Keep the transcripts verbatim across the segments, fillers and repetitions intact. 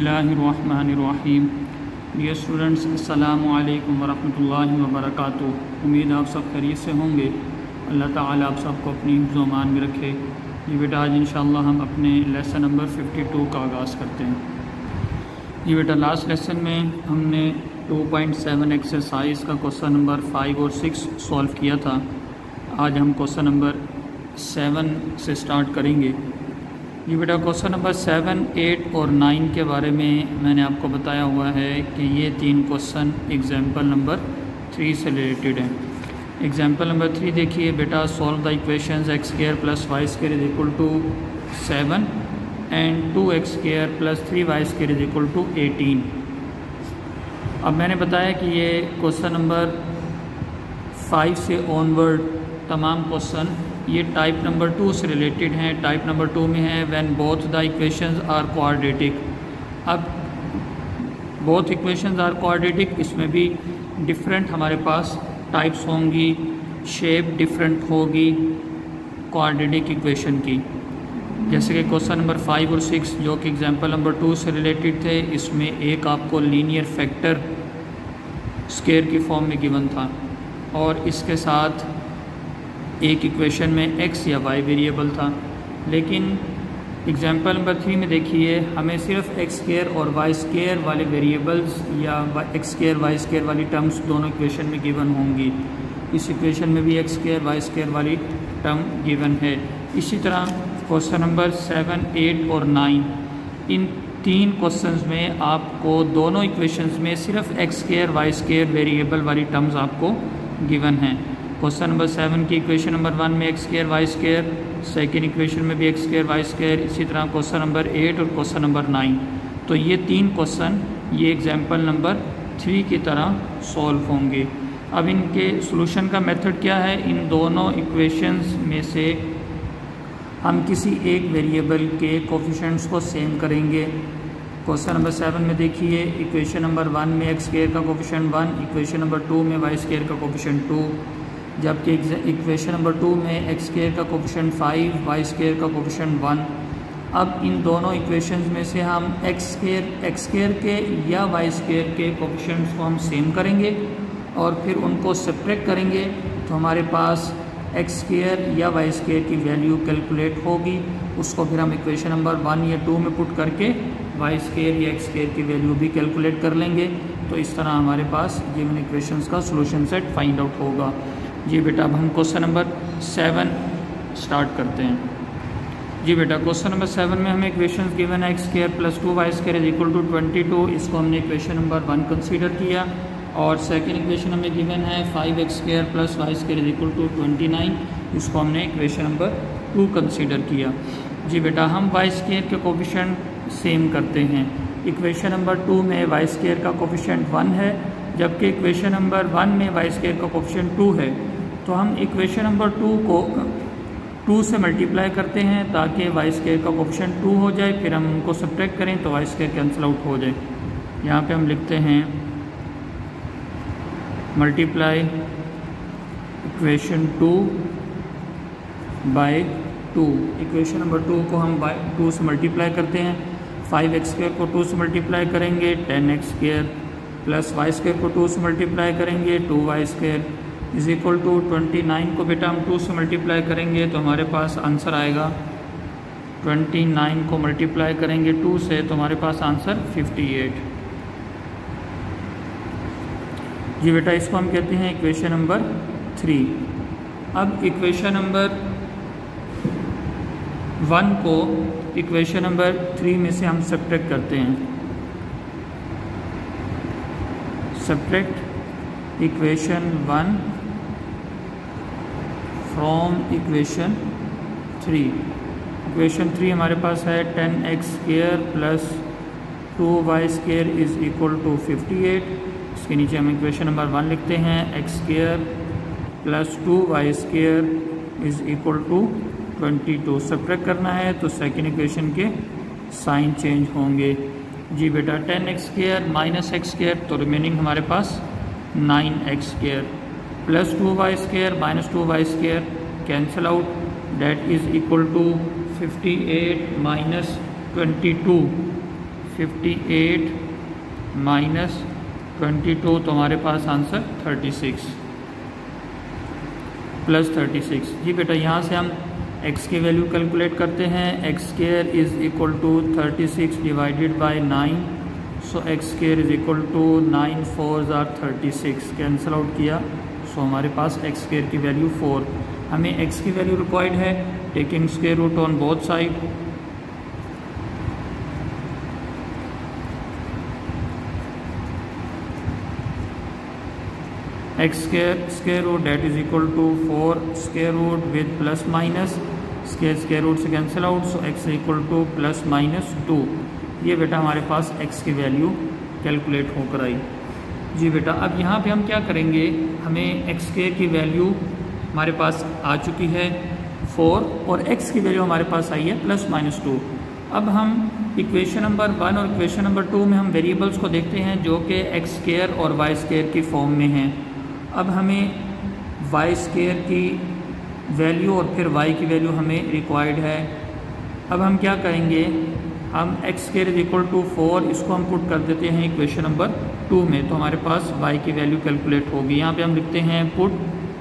बिस्मिल्लाहिर्रहमानिर्रहीम। Dear students, अस्सलामु अलैकुम वरहमतुल्लाहि वबरकातुहू। उम्मीद आप सब खैरियत से होंगे। अल्लाह ताला आप सबको अपनी हिफ्ज़ व अमान में रखे। ये बेटा आज इंशाअल्लाह हम अपने लेसन नंबर बावन का आगाज़ करते हैं। ये बेटा लास्ट लेसन में हमने टू पॉइंट सेवन एक्सरसाइज का क्वेश्चन नंबर फाइव और सिक्स सॉल्व किया था। आज हम क्वेश्चन नंबर सेवन से स्टार्ट करेंगे। ये बेटा क्वेश्चन नंबर सेवन, एट और नाइन के बारे में मैंने आपको बताया हुआ है कि ये तीन क्वेश्चन एग्जाम्पल नंबर थ्री से रिलेटेड हैं। एग्जाम्पल नंबर थ्री देखिए बेटा, solve the equations x square plus y square is equal to seven and two x square plus three y square is equal to eighteen. अब मैंने बताया कि ये question number five से onward तमाम क्वेश्चन ये टाइप नंबर टू से रिलेटेड हैं। टाइप नंबर टू में है when both the equations are quadratic. अब बोथ इक्वेशंस आर क्वाड्रेटिक, इसमें भी डिफरेंट हमारे पास टाइप्स होंगी, शेप डिफरेंट होगी क्वाड्रेटिक इक्वेशन की। जैसे कि क्वेश्चन नंबर फाइव और सिक्स जो कि एग्जांपल नंबर टू से रिलेटेड थे, इसमें एक आपको लीनियर फैक्टर स्क्वायर की फॉर्म में गिवन था और इसके साथ एक इक्वेशन में एक्स या वाई वेरिएबल था। लेकिन एग्जांपल नंबर थ्री में देखिए हमें सिर्फ एक्स स्क्वायर और वाई स्क्वायर वाले वेरिएबल्स या एक्स स्क्वायर वाई स्क्वायर वाली टर्म्स दोनों इक्वेशन में गिवन होंगी। इस इक्वेशन में भी एक्स स्क्वायर वाई स्क्वायर वाली टर्म गिवन है। इसी तरह क्वेश्चन नंबर सेवन, एट और नाइन, इन तीन क्वेश्चंस में आपको दोनों इक्वेशंस में सिर्फ x square y square variable वाली टर्म्स आपको गिवन हैं। क्वेश्चन नंबर सेवन की इक्वेशन नंबर वन में x square y square, second equation में भी एक्स स्क्वायर वाई स्क्वायर, इसी तरह क्वेश्चन नंबर एट और क्वेश्चन नंबर नाइन। तो ये तीन क्वेश्चन ये एग्जाम्पल नंबर थ्री की तरह सॉल्व होंगे। अब इनके सॉल्यूशन का मेथड क्या है? इन दोनों इक्वेशंस में से हम किसी एक वेरिएबल के कोफिशिएंट्स को सेम करेंगे। क्वेश्चन नंबर सेवन में देखिए इक्वेशन नंबर वन में एक्स स्क्वायर का coefficient one, equation number two में वाई स्क्वायर का कोफिशिएंट टू, जबकि इक्वेशन नंबर टू में एक्स स्क्वायर का कोफिशिएंट फाइव, वाई स्क्वायर का कोफिशिएंट वन। अब इन दोनों इक्वेशंस में से हम एक्स स्क्वायर एक्स स्क्वायर के या वाई स्क्वायर के कोफिशिएंट्स को हम सेम करेंगे और फिर उनको सब्ट्रैक्ट करेंगे तो हमारे पास एक्स स्क्वायर या वाई स्क्वायर की वैल्यू कैलकुलेट होगी। उसको फिर हम इक्वेशन नंबर वन या टू में पुट करके वाई स्क्वायर या एक्स स्क्वायर की वैल्यू भी कैलकुलेट कर लेंगे। तो इस तरह हमारे पास गिवन इक्वेशंस का सॉल्यूशन सेट फाइंड आउट होगा। जी बेटा अब हम क्वेश्चन नंबर सेवन स्टार्ट करते हैं। जी बेटा क्वेश्चन नंबर सेवन में हमें इक्वेशंस गिवन है x square plus two y square is equal to twenty two. इसको हमने इक्वेशन नंबर वन कंसीडर किया और सेकंड इक्वेशन हमें गिवन है five x square plus y square is equal to twenty nine. इसको हमने equation number to consider किया। जी बेटा हम वाई स्क्वायर के कोफिशिएंट सेम करते हैं। इक्वेशन नंबर टू में वाई स्क्वायर का कोफिशिएंट वन है, जबकि इक्वेशन नंबर वन में वाई स्क्वायर का कोफिशिएंट टू है। तो हम इक्वेशन नंबर टू को टू से मल्टीप्लाई करते हैं ताकि वाई स्क्वायर का कोफिशिएंट टू हो जाए, फिर हम उनको सब्ट्रैक्ट करें तो वाई स्क्वायर कैंसिल आउट हो जाए। यहाँ पे हम लिखते हैं multiply equation two by two. Equation number two को हम बाय टू से मल्टीप्लाई करते हैं। फाइव एक्स स्क्वायर को टू से मल्टीप्लाई करेंगे ten x square plus y square को टू से मल्टीप्लाई करेंगे two y square is equal to twenty nine को बेटा हम टू से मल्टीप्लाई करेंगे तो हमारे पास आंसर आएगा ट्वेंटी नाइन को मल्टीप्लाई करेंगे टू से तो हमारे पास आंसर फिफ्टी एट। जी बेटा इसको हम कहते हैं इक्वेशन नंबर थ्री। अब इक्वेशन नंबर वन को इक्वेशन नंबर थ्री में से हम सब्ट्रैक्ट करते हैं। Subtract equation one from equation three. Equation three हमारे पास है ten x square plus two y square is equal to fifty eight. इसके नीचे हम इक्वेशन नंबर वन लिखते हैं x square plus two y square is equal to twenty two. Subtract करना है तो सेकेंड इक्वेशन के साइन चेंज होंगे। जी बेटा ten x square minus x square तो रिमेनिंग हमारे पास nine x square plus two y square minus two y square cancel out, that is equal to fifty eight minus twenty two fifty eight minus twenty two, तो हमारे पास answer thirty six plus thirty six. जी बेटा यहाँ से हम x की value calculate करते हैं। X square is equal to thirty six divided by nine, so x square is equal to nine four are thirty six, cancel out किया, so हमारे पास एक्स स्केयर की वैल्यू फोर। हमें x की value required है, taking square root on both side. X square square root that is equal to four square root with plus minus, square square root से cancel out, so x equal to plus minus two. ये बेटा हमारे पास x की value calculate होकर आई। जी बेटा अब यहाँ पे हम क्या करेंगे, हमें x स्क्वायर की वैल्यू हमारे पास आ चुकी है फोर और x की वैल्यू हमारे पास आई है प्लस माइनस टू। अब हम इक्वेशन नंबर वन और इक्वेशन नंबर टू में हम वेरिएबल्स को देखते हैं जो कि एक्स स्क्वायर और वाई स्क्वायर की फॉर्म में हैं। अब हमें वाई स्क्वायर की वैल्यू और फिर y की वैल्यू हमें रिक्वायर्ड है। अब हम क्या करेंगे, हम x square is equal to four, इसको हम पुट कर देते हैं इक्वेशन नंबर टू में, तो हमारे पास y की वैल्यू कैलकुलेट होगी। यहाँ पे हम लिखते हैं put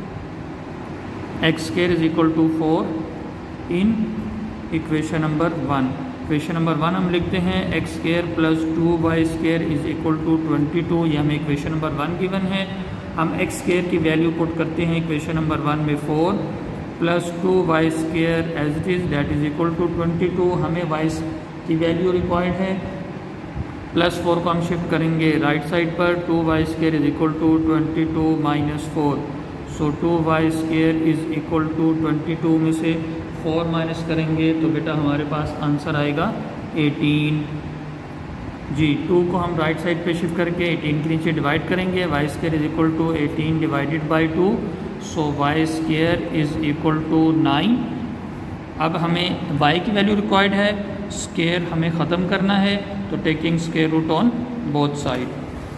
x square is equal to four in equation number one. Equation number one हम लिखते हैं x square plus two y square is equal to twenty two, ये हमें इक्वेशन नंबर वन गिवन है। हम एक्स स्क्वायर की value put करते हैं इक्वेशन नंबर वन में four plus two y square as it is that is equal to twenty two. हमें y की वैल्यू रिक्वायर्ड है, प्लस फोर को हम शिफ्ट करेंगे राइट साइड पर, two y square is equal to twenty two minus four, so two y square is equal to twenty two में से four minus करेंगे तो बेटा हमारे पास आंसर आएगा एटीन। जी टू को हम राइट साइड पे शिफ्ट करके एटीन के नीचे डिवाइड करेंगे, y square is equal to eighteen divided by two, so y square is equal to nine. अब हमें y की वैल्यू रिक्वायर्ड है, स्क्वायर हमें ख़त्म करना है, तो taking square root on both side.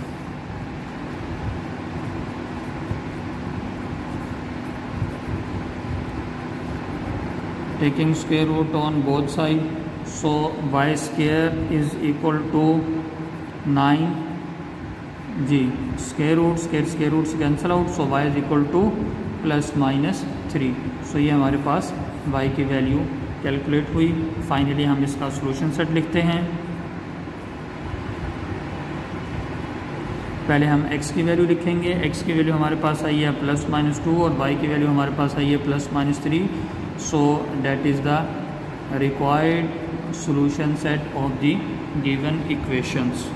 Taking square root on both side, so y square is equal to nine. जी square root square square root से cancel out, so y is equal to plus minus three. So ये हमारे पास y की value calculate हुई। Finally हम इसका solution set लिखते हैं। पहले हम x की वैल्यू लिखेंगे, x की वैल्यू हमारे पास आई है प्लस माइनस टू और y की वैल्यू हमारे पास आई है plus minus three, so that is the required solution set of the given equations.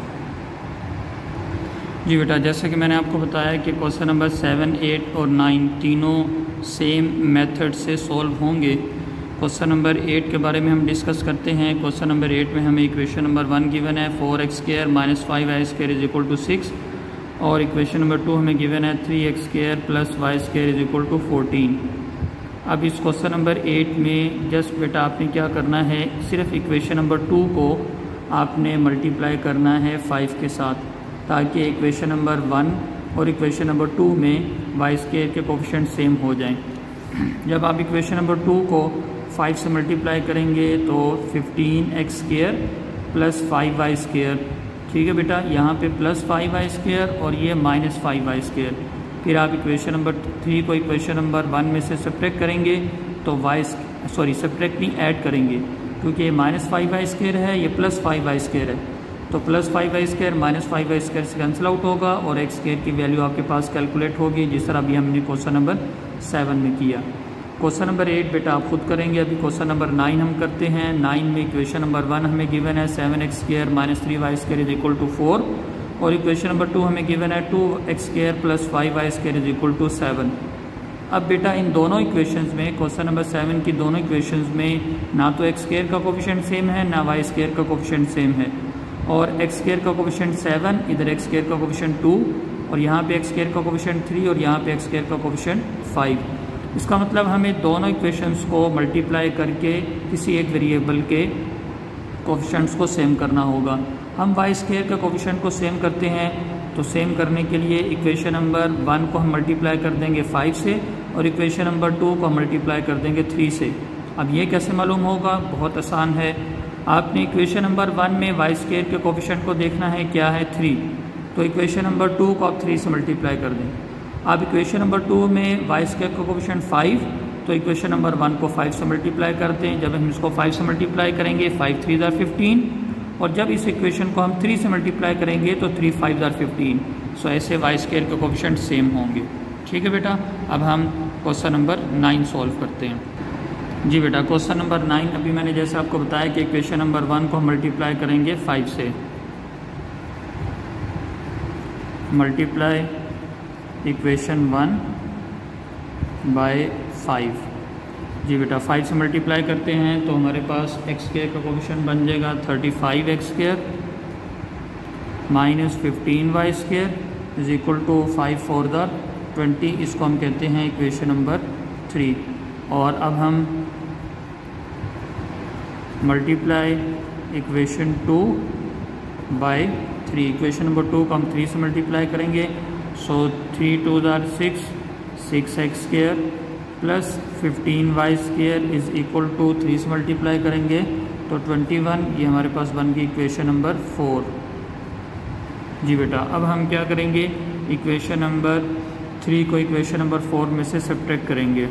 जी बेटा जैसे कि मैंने आपको बताया कि क्वेश्चन नंबर सेवन एट और नाइन तीनों सेम मेथड से सॉल्व होंगे। क्वेश्चन नंबर एट के बारे में हम डिस्कस करते हैं। क्वेश्चन नंबर एट में हमें इक्वेशन नंबर वन गिवन है four x square minus five y square is equal to six, और इक्वेशन नंबर टू हमें गिवन है three x square plus y square is equal to fourteen. अब इस question number eight में just बेटा आपने क्या करना है, सिर्फ इक्वेशन नंबर टू को आपने मल्टीप्लाई करना है फाइव के साथ, ताकि इक्वेशन नंबर वन और इक्वेशन नंबर टू में वाई स्क्वायर के कोफिशिएंट सेम हो जाएं। जब आप इक्वेशन नंबर टू को फाइव से मल्टीप्लाई करेंगे तो fifteen x square plus five y square, ठीक है बेटा, यहाँ पे प्लस फाइव वाई स्क्वायर और ये माइनस फाइव वाई स्क्वायर। फिर आप इक्वेशन नंबर थ्री को इक्वेशन नंबर वन में से सब्ट्रैक्ट करेंगे तो वाई सॉरी सब्ट्रैक्ट नहीं ऐड करेंगे, क्योंकि ये माइनस फाइव वाई स्क्वायर है, ये प्लस फाइव वाई स्क्वायर है, तो plus five y square minus five y square से कैंसिल आउट होगा और एक्स स्क्वायर की वैल्यू आपके पास कैलकुलेट होगी, जिस तरह अभी हमने क्वेश्चन नंबर सेवन में किया। क्वेश्चन नंबर एट बेटा आप खुद करेंगे। अभी क्वेश्चन नंबर नाइन हम करते हैं। नाइन में इक्वेशन नंबर वन हमें गिवन है seven x square minus three y square is equal to four, और इक्वेशन नंबर टू हमें गिवन है two x square plus five y square is equal to seven. अब बेटा इन दोनों equations में, question number seven की दोनों इक्वेशंस में ना तो एक्स स्क्वायर का कोफिशिएंट सेम है ना वाई स्क्वायर का कोफिशिएंट सेम है, और एक्स स्क्वायर का कोफिशिएंट सेवन, इधर एक्स स्क्वायर का कोफिशिएंट टू, और यहाँ पे एक्स स्क्वायर का कोफिशिएंट थ्री और यहाँ पे एक्स स्क्वायर का कोफिशिएंट फाइव। इसका मतलब हमें दोनों इक्वेशंस को मल्टीप्लाई करके किसी एक वेरिएबल के कोफिशिएंट्स को सेम करना होगा। हम वाई स्क्वायर का कोफिशिएंट को सेम करते हैं, तो सेम करने के लिए इक्वेशन नंबर वन को हम मल्टीप्लाई कर देंगे फाइव से और इक्वेशन नंबर टू को हम मल्टीप्लाई कर देंगे थ्री से। अब ये कैसे मालूम होगा, बहुत आसान है। आपने इक्वेशन नंबर वन में वाई स्क्वायर के कोफिशिएंट को देखना है, क्या है थ्री, तो इक्वेशन नंबर टू को आप थ्री से मल्टीप्लाई कर दें। अब इक्वेशन नंबर टू में वाई स्क्वायर का कोफिशिएंट फाइव, तो इक्वेशन नंबर वन को फाइव से मल्टीप्लाई करते हैं। जब हम इसको फाइव से मल्टीप्लाई करेंगे, फाइव थ्री ज़ार फिफ्टीन, और जब इस इक्वेशन को हम थ्री से मल्टीप्लाई करेंगे तो three five are fifteen. So ऐसे वाई स्क्वायर के कोफिशिएंट सेम होंगे। ठीक है बेटा, अब हम क्वेश्चन नंबर नाइन सॉल्व करते हैं। जी बेटा, क्वेश्चन नंबर नाइन, अभी मैंने जैसे आपको बताया कि इक्वेशन नंबर वन को हम मल्टीप्लाई करेंगे फाइव से, multiply equation one by five. जी बेटा, फाइव से मल्टीप्लाई करते हैं तो हमारे पास एक्स स्क्वायर का कोफिशिएंट बन जाएगा thirty five x square minus fifteen y square is equal to five four the twenty. इसको हम कहते हैं इक्वेशन नंबर थ्री। और अब हम multiply equation two by three, equation number two को हम थ्री से मल्टीप्लाई करेंगे। So three two are six, six x square plus fifteen y square is equal to three से मल्टीप्लाई करेंगे तो ट्वेंटी वन। ये हमारे पास बन गई इक्वेशन नंबर फोर। जी बेटा, अब हम क्या करेंगे, इक्वेशन नंबर थ्री को इक्वेशन नंबर फोर में से सब्ट्रैक्ट करेंगे।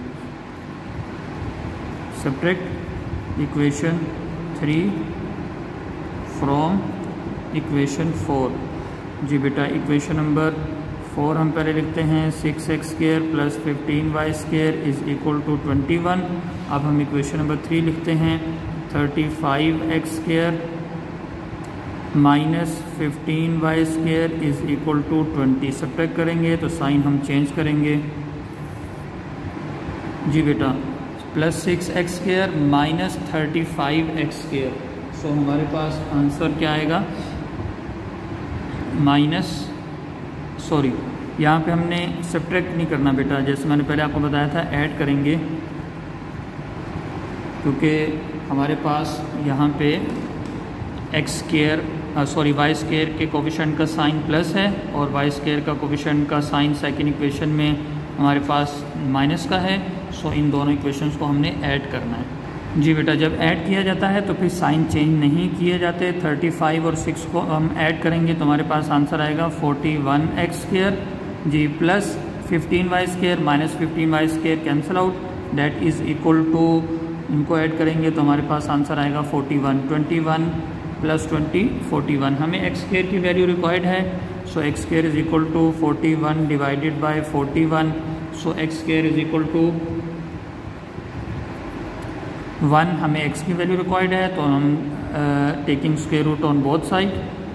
Subtract equation three from equation four. जी बेटा, इक्वेशन नंबर फोर हम पहले लिखते हैं, six x square plus fifteen y square is equal to twenty one. अब हम इक्वेशन नंबर थ्री लिखते हैं, thirty five x square minus fifteen y square is equal to twenty. Subtract करेंगे तो साइन हम चेंज करेंगे। जी बेटा, plus six x square minus thirty five x square. So हमारे पास आंसर क्या आएगा, माइनस सॉरी यहाँ पे हमने सब्ट्रैक्ट नहीं करना बेटा, जैसे मैंने पहले आपको बताया था ऐड करेंगे, क्योंकि हमारे पास यहाँ पे x square sorry y square के कोफिशिएंट का साइन प्लस है और वाई स्क्वायर का कोफिशिएंट का साइन सेकंड इक्वेशन में हमारे पास माइनस का है। सो इन दोनों इक्वेशंस को हमने ऐड करना है। जी बेटा, जब ऐड किया जाता है तो फिर साइन चेंज नहीं किए जाते। थर्टी फाइव और सिक्स को हम ऐड करेंगे तो हमारे पास आंसर आएगा फोर्टी वन एक्स स्क्वायर जी plus fifteen y square minus fifteen y square cancel out, that is equal to, इनको ऐड करेंगे तो हमारे पास आंसर आएगा forty one. Twenty one plus twenty forty one. हमें एक्स स्क्वायर की वैल्यू रिक्वायर्ड है, so x square is equal to forty one divided by forty one. So x square is equal to one. हमें x की value required है तो हम taking square root on both side.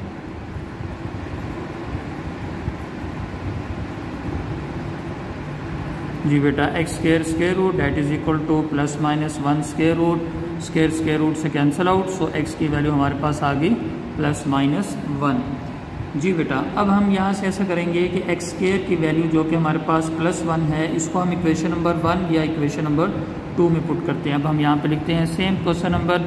जी बेटा, x square square root that is equal to plus minus one square root, square square root से cancel out. So x की value हमारे पास आ गई प्लस माइनस वन। जी बेटा, अब हम यहाँ से ऐसा करेंगे कि एक्स स्क्वायर की वैल्यू जो कि हमारे पास प्लस वन है, इसको हम इक्वेशन नंबर वन या इक्वेशन नंबर टू में पुट करते हैं। अब हम यहाँ पे लिखते हैं same question number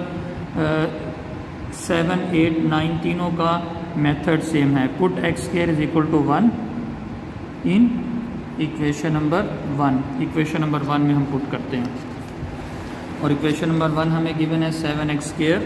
seven eight nine तीनों का मेथड सेम है। Put x square is equal to one in equation number one. Equation number one में हम पुट करते हैं और इक्वेशन नंबर वन हमें गिवन है seven x square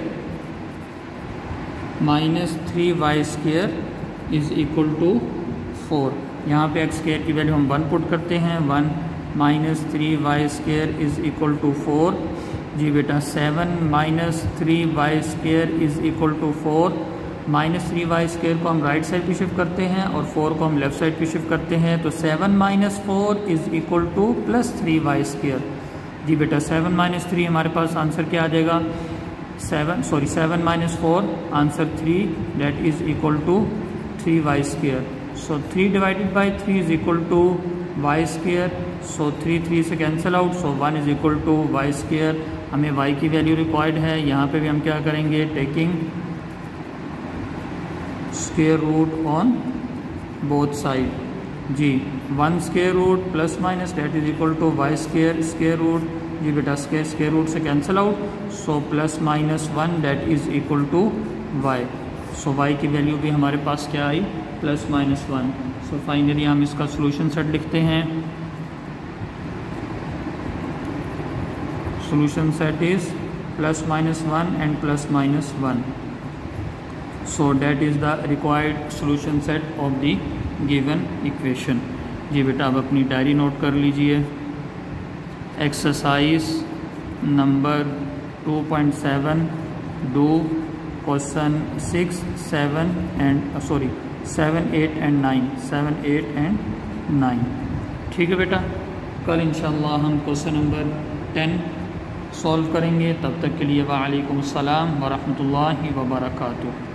minus three y square is equal to four. यहाँ पे एक्स स्क्वायर की वैल्यू हम वन पुट करते हैं, one minus three y square is equal to four. जी बेटा, seven minus three y square is equal to four. Minus three y square को हम राइट साइड पे शिफ्ट करते हैं और फोर को हम लेफ्ट साइड पे शिफ्ट करते हैं, तो seven minus four is equal to plus three y square. जी बेटा, सेवन माइनस थ्री हमारे पास आंसर क्या आ जाएगा, seven sorry seven minus four answer three, that is equal to three y square. So three divided by three is equal to y square. So three three से cancel out, so one is equal to y square. हमें y की value required है, यहाँ पे भी हम क्या करेंगे, taking square root on both side. जी, one square root plus minus that is equal to y square square root. जी बेटा, स्क्वायर स्क्वायर रूट से cancel out, so plus minus one that is equal to y. So y की value भी हमारे पास क्या आई, plus minus one. So finally हम इसका सोल्यूशन सेट लिखते हैं। Solution set is plus minus one and plus minus one. So that is the required solution set of the given equation. जी बेटा अब अपनी डायरी नोट कर लीजिए। Exercise number two point seven, do question six, seven and sorry seven, eight and nine, seven, eight and nine. ठीक है बेटा, कल इंशाल्लाह हम क्वेश्चन नंबर टेन सॉल्व करेंगे। तब तक के लिए वालेकुम अस्सलाम व रहमतुल्लाहि व बरकातुहू।